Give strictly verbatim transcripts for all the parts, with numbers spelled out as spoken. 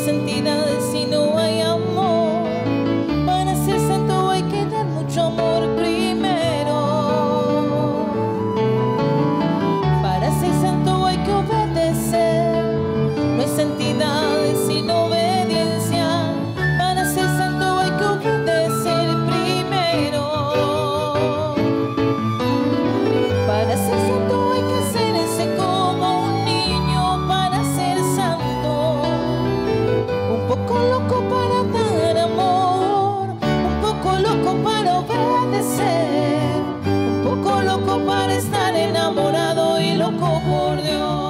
es entidad si no hay amor. Para ser santo hay que dar mucho amor primero. Para ser santo hay que obedecer. No es santidad sin obediencia. Para ser santo hay que obedecer primero. Para ser santo hay que hacerse como un niño. Para ser santo, un poco loco para dar amor, un poco loco para obedecer, un poco loco para estar enamorado y loco por Dios.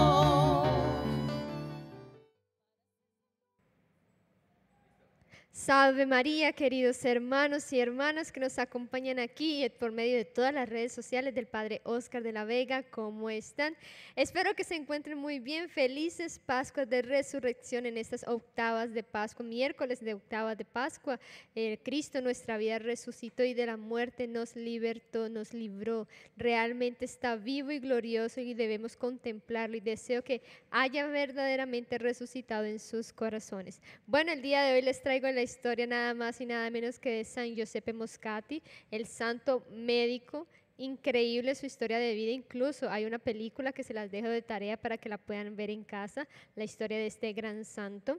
Salve María, queridos hermanos y hermanas que nos acompañan aquí por medio de todas las redes sociales del Padre Oscar de la Vega. ¿Cómo están? Espero que se encuentren muy bien. Felices Pascuas de Resurrección en estas octavas de Pascua, miércoles de octavas de Pascua. Eh, Cristo, nuestra vida, resucitó y de la muerte nos libertó, nos libró. Realmente está vivo y glorioso y debemos contemplarlo, y deseo que haya verdaderamente resucitado en sus corazones. Bueno, el día de hoy les traigo la historia nada más y nada menos que de San Giuseppe Moscati, el santo médico. Increíble su historia de vida, incluso hay una película que se las dejo de tarea para que la puedan ver en casa, la historia de este gran santo.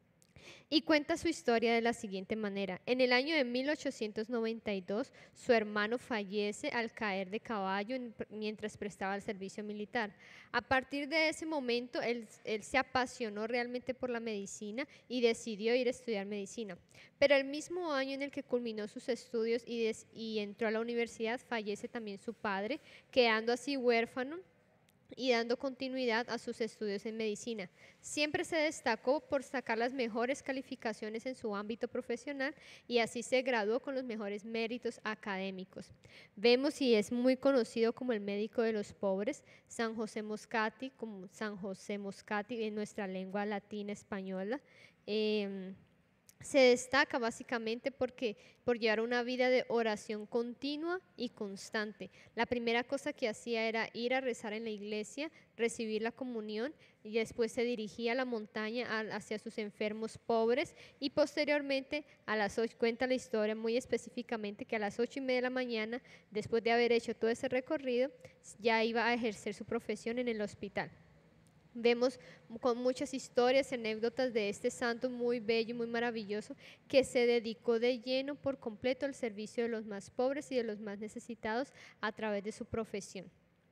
Y cuenta su historia de la siguiente manera. En el año de mil ochocientos noventa y dos, su hermano fallece al caer de caballo en, mientras prestaba el servicio militar. A partir de ese momento, él, él se apasionó realmente por la medicina y decidió ir a estudiar medicina. Pero el mismo año en el que culminó sus estudios y, des, y entró a la universidad, fallece también su padre, quedando así huérfano y dando continuidad a sus estudios en medicina. Siempre se destacó por sacar las mejores calificaciones en su ámbito profesional y así se graduó con los mejores méritos académicos. Vemos y es muy conocido como el médico de los pobres, San José Moscati, como San José Moscati en nuestra lengua latina española. Eh, Se destaca básicamente porque, por llevar una vida de oración continua y constante. La primera cosa que hacía era ir a rezar en la iglesia, recibir la comunión y después se dirigía a la montaña a, hacia sus enfermos pobres y posteriormente a las ocho, cuenta la historia muy específicamente que a las ocho y media de la mañana, después de haber hecho todo ese recorrido, ya iba a ejercer su profesión en el hospital. Vemos con muchas historias y anécdotas de este santo muy bello y muy maravilloso que se dedicó de lleno por completo al servicio de los más pobres y de los más necesitados a través de su profesión.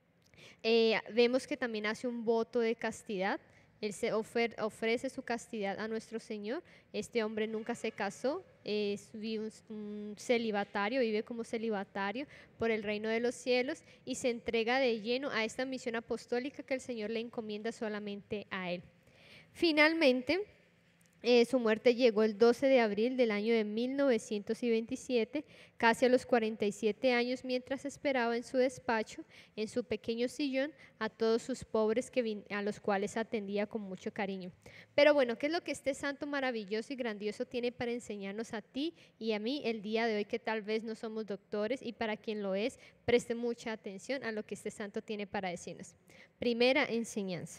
Eh, vemos que también hace un voto de castidad. Él se ofer, ofrece su castidad a nuestro Señor. Este hombre nunca se casó, es un, un celibatario, vive como celibatario por el reino de los cielos y se entrega de lleno a esta misión apostólica que el Señor le encomienda solamente a él. Finalmente, Eh, su muerte llegó el doce de abril del año de mil novecientos veintisiete, casi a los cuarenta y siete años, mientras esperaba en su despacho, en su pequeño sillón, a todos sus pobres que vin- a los cuales atendía con mucho cariño. Pero bueno, ¿qué es lo que este santo maravilloso y grandioso tiene para enseñarnos a ti y a mí el día de hoy, que tal vez no somos doctores, y para quien lo es, preste mucha atención a lo que este santo tiene para decirnos? Primera enseñanza: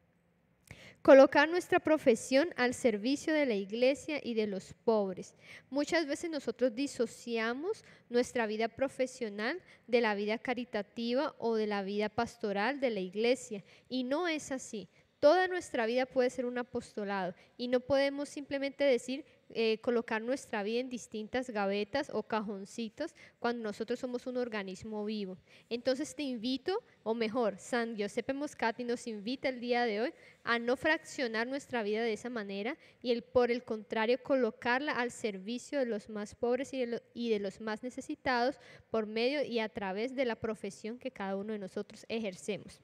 colocar nuestra profesión al servicio de la iglesia y de los pobres. Muchas veces nosotros disociamos nuestra vida profesional de la vida caritativa o de la vida pastoral de la iglesia, y no es así. Toda nuestra vida puede ser un apostolado y no podemos simplemente decir eh, colocar nuestra vida en distintas gavetas o cajoncitos cuando nosotros somos un organismo vivo. Entonces te invito, o mejor, San Giuseppe Moscati nos invita el día de hoy a no fraccionar nuestra vida de esa manera y el, por el contrario, colocarla al servicio de los más pobres y de, lo, y de los más necesitados por medio y a través de la profesión que cada uno de nosotros ejercemos.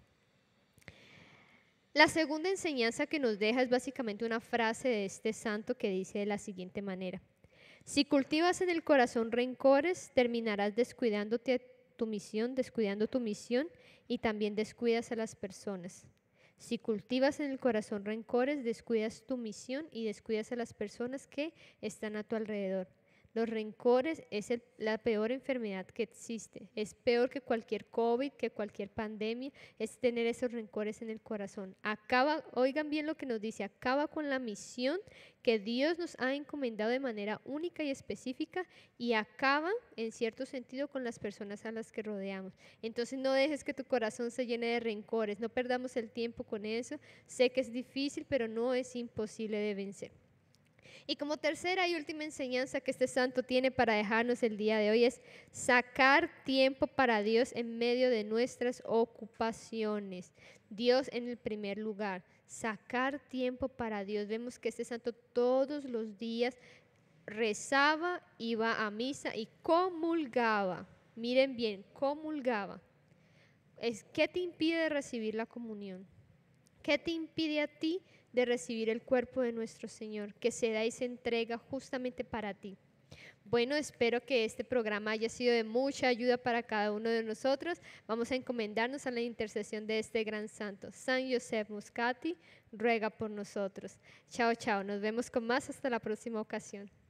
La segunda enseñanza que nos deja es básicamente una frase de este santo que dice de la siguiente manera: si cultivas en el corazón rencores, terminarás descuidándote a tu misión, descuidando tu misión y también descuidas a las personas. Si cultivas en el corazón rencores, descuidas tu misión y descuidas a las personas que están a tu alrededor. Los rencores es el- la peor enfermedad que existe. Es peor que cualquier COVID, que cualquier pandemia, es tener esos rencores en el corazón. Acaba, oigan bien lo que nos dice, acaba con la misión que Dios nos ha encomendado de manera única y específica y acaba, en cierto sentido, con las personas a las que rodeamos. Entonces no dejes que tu corazón se llene de rencores, no perdamos el tiempo con eso. Sé que es difícil, pero no es imposible de vencer. Y como tercera y última enseñanza que este santo tiene para dejarnos el día de hoy es sacar tiempo para Dios en medio de nuestras ocupaciones. Dios en el primer lugar, sacar tiempo para Dios. Vemos que este santo todos los días rezaba, iba a misa y comulgaba. Miren bien, comulgaba. Es, ¿qué te impide recibir la comunión? ¿Qué te impide a ti de recibir el cuerpo de nuestro Señor, que se da y se entrega justamente para ti? Bueno, espero que este programa haya sido de mucha ayuda para cada uno de nosotros. Vamos a encomendarnos a la intercesión de este gran santo. San Joseph Muscati, ruega por nosotros. Chao, chao. Nos vemos con más hasta la próxima ocasión.